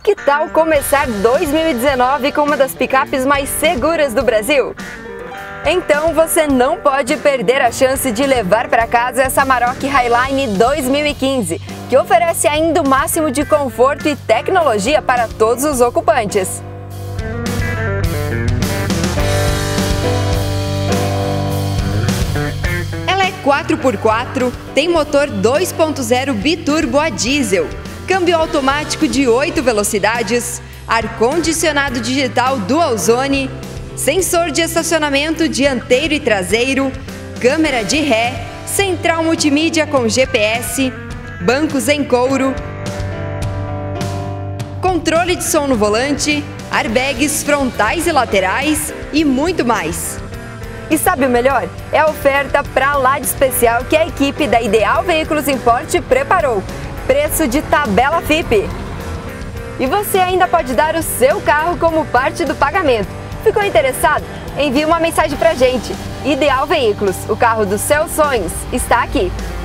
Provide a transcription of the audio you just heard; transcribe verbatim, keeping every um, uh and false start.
Que tal começar dois mil e dezenove com uma das picapes mais seguras do Brasil? Então você não pode perder a chance de levar para casa essa Amarok Highline dois mil e quinze, que oferece ainda o máximo de conforto e tecnologia para todos os ocupantes. Ela é quatro por quatro, tem motor dois ponto zero biturbo a diesel, câmbio automático de oito velocidades, ar-condicionado digital Dual Zone, sensor de estacionamento dianteiro e traseiro, câmera de ré, central multimídia com G P S, bancos em couro, controle de som no volante, airbags frontais e laterais e muito mais. E sabe o melhor? É a oferta pra lá de especial que a equipe da Ideal Veículos Import preparou. Preço de tabela F I P. E você ainda pode dar o seu carro como parte do pagamento. Ficou interessado? Envie uma mensagem pra gente. Ideal Veículos, o carro dos seus sonhos, está aqui.